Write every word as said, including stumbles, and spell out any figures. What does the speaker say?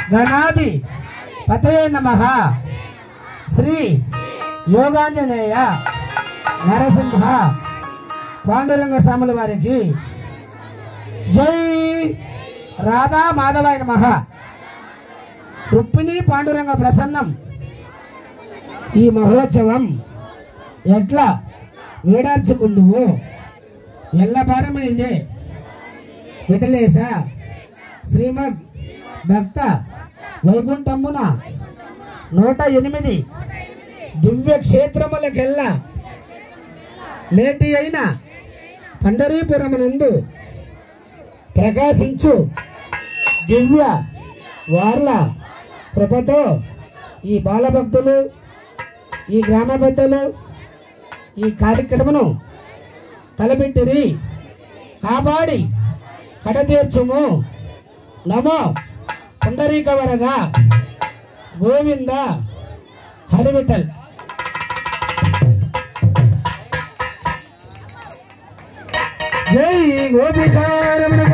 గణాది పతయే నమః శ్రీ యోగాంజనేయ నరసింహ పాండురంగ స్వాముల వారికి జై రాధా మాధవాయ నమః. రుక్మిణి పాండురంగ ప్రసన్నం. ఈ మహోత్సవం ఎట్లా వేడార్చుకుందువు ఎల్లపారమైందే విఠలేశ శ్రీమద్ భక్త వైకుంఠమున నూట ఎనిమిది దివ్య క్షేత్రములకెల్లా మేటి అయిన పండరీపురమునందు ప్రకాశించు దివ్య వార్ల కృపతో ఈ బాలభక్తులు ఈ గ్రామ పెద్దలు ఈ కార్యక్రమను తలపెట్టిరి. కాపాడి కడతీర్చుము. నమో పుండరీక వరద గోవింద హరివిఠల్. జై గోపికారమణ